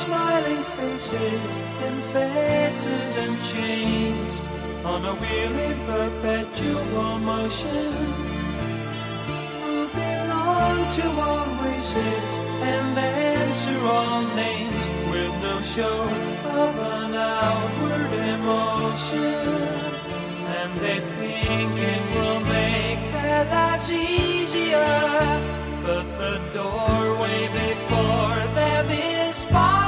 smiling faces in fetters and chains, on a wheel in perpetual motion, moving on to all races and answer all names with no show of an outward emotion. And they think it will make their lives easier, but the doorway before them is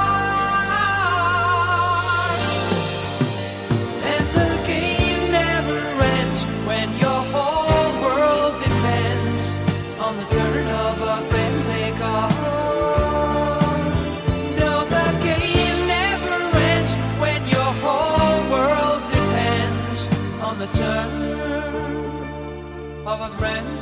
barred. And the game never ends when your whole world depends on the turn of a friendly card. No, the game never ends when your whole world depends on the turn of a friend.